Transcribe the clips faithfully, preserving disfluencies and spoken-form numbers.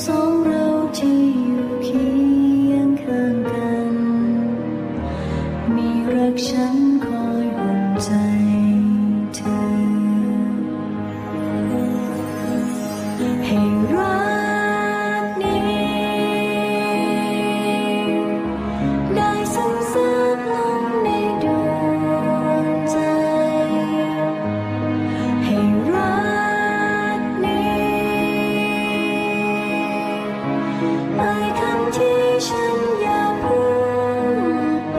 สองเราที่อยู่เคียงข้างกันมีรักฉันคอยห่วงใจเธอให้รักนี้ได้ซึมซาบลงในดวงใจให้รักนี้เอ่ยคำที่ฉันอยากพูดไป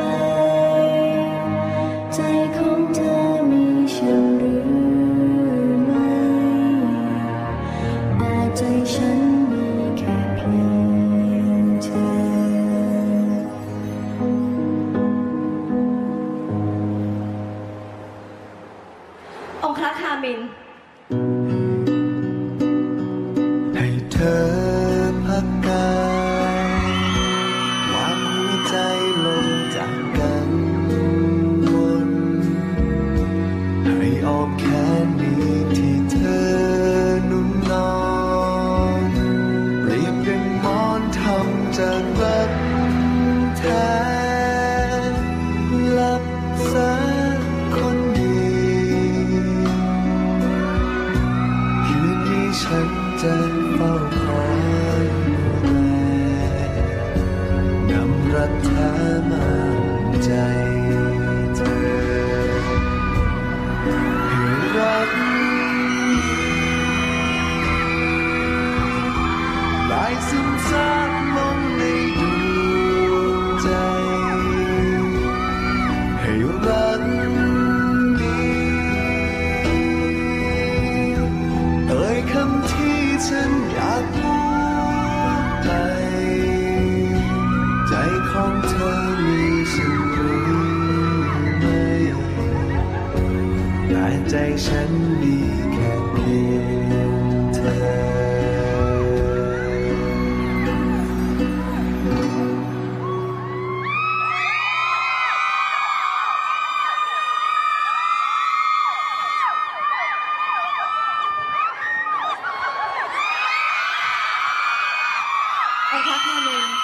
ใจของเธอมีฉันหรือไม่แต่ใจฉันมีแค่เพียงเธอองครักษ์คามินให้เธอพักกายวางหัวใจลงจากกันวนให้ออกแขนนี้ที่เธอนุ่นนอนเปรียบเป็นหมอนทำจากรักแท้หลับสักคนดีคืนนี้ฉันจะเฝ้าคอยดูแลนำรักแท้มาใจเธอให้รักได้ซึมซาบลงในดวงใจให้รักนี้เอ่ยคำที่ฉันอยากพูดไปใจของเธอมีฉันหรือไม่แต่ใจฉันมีแค่เพียงเธอองครักษ์คามิน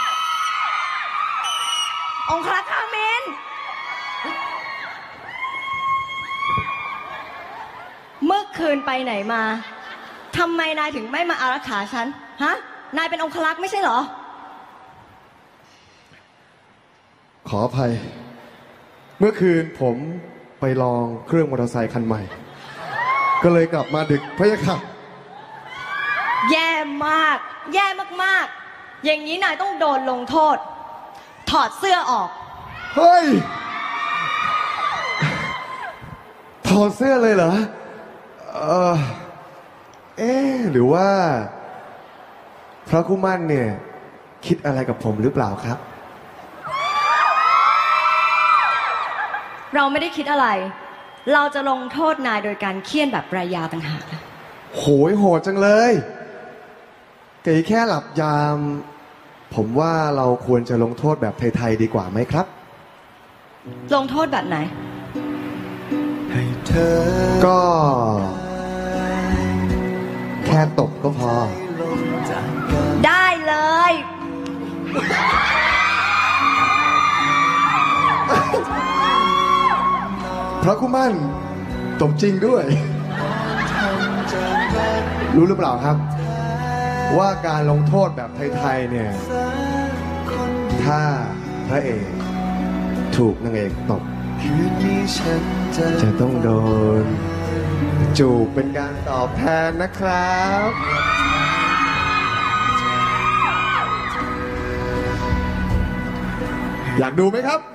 องครักษ์คามินเมื่อคืนไปไหนมาทำไมนายถึงไม่มาอารักขาฉันฮะนายเป็นองครักษ์ไม่ใช่เหรอขออภัยเมื่อคืนผมไปลองเครื่องมอเตอร์ไซค์คันใหม่ก็เลยกลับมาดึกพะยะค่ะแย่มากแย่มากๆอย่างนี้นายต้องโดนลงโทษถอดเสื้อออกเฮ้ยถอดเสื้อเลยเหรอเออเอ๊ะหรือว่าพระคุมั่นเนี่ยคิดอะไรกับผมหรือเปล่าครับเราไม่ได้คิดอะไรเราจะลงโทษนายโดยการเฆี่ยนแบบรายาต่างหากโหยโหดจังเลยแค่แค่หลับยามผมว่าเราควรจะลงโทษแบบไทยๆดีกว่าไหมครับลงโทษแบบไหนให้เธอก็แค่ตบก็พอได้เลยพระคุมั่นตบจริงด้วยรู้หรือเปล่าครับว่าการลงโทษแบบไทยๆเนี่ยถ้าพระเอกถูกนางเอกตบจะต้องโดนจูบเป็นการตอบแทนนะครับอยากดูไหมครับ